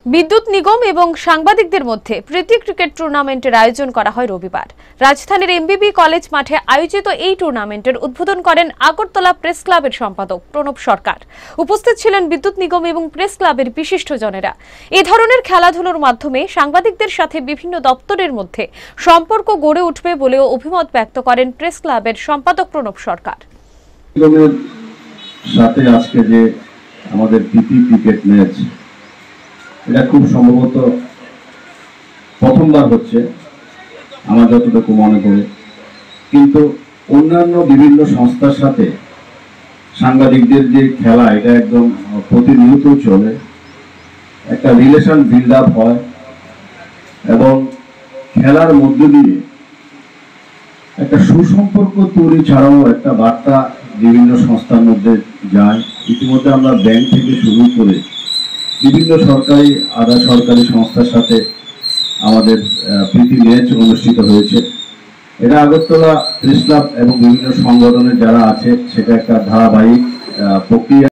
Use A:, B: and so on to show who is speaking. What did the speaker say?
A: বিদ্যুৎ নিগম এবং সাংবাদিকদের মধ্যে প্রীতি ক্রিকেট টুর্নামেন্টের আয়োজন করা হয় রবিবার। রাজধানীর এমবিবি কলেজ মাঠে আয়োজিত এই টুর্নামেন্টের উদ্বোধন করেন আগরতলা প্রেস ক্লাবের সম্পাদক প্রণব সরকার। উপস্থিত ছিলেন বিদ্যুৎ নিগম এবং প্রেস ক্লাবের বিশিষ্টজনেরা। এই ধরনের খেলাধুলার মাধ্যমে সাংবাদিকদের সাথে বিভিন্ন দপ্তরের মধ্যে সম্পর্ক গড়ে উঠবে বলেও অভিমত ব্যক্ত করেন প্রেস ক্লাবের সম্পাদক প্রণব সরকার।
B: সাথে আজকে যে আমাদের প্রীতি ক্রিকেট ম্যাচ, এটা খুব সম্ভবত প্রথমবার হচ্ছে আমার যতটুকু মনে করে, কিন্তু অন্যান্য বিভিন্ন সংস্থার সাথে সাংবাদিকদের যে খেলা, এটা একদম প্রতিনিয়ত চলে, একটা রিলেশন বিল্ড আপ হয় এবং খেলার মধ্য দিয়ে একটা সুসম্পর্ক তৈরি ছাড়াও একটা বার্তা বিভিন্ন সংস্থার মধ্যে যায়। ইতিমধ্যে আমরা ব্যাংক থেকে শুরু করে বিভিন্ন সরকারি আধা সরকারি সংস্থার সাথে আমাদের প্রীতি ম্যাচ অনুষ্ঠিত হয়েছে। এটা আগরতলা প্রেস ক্লাব এবং বিভিন্ন সংগঠনের যারা আছে, সেটা একটা ধারাবাহিক প্রক্রিয়া।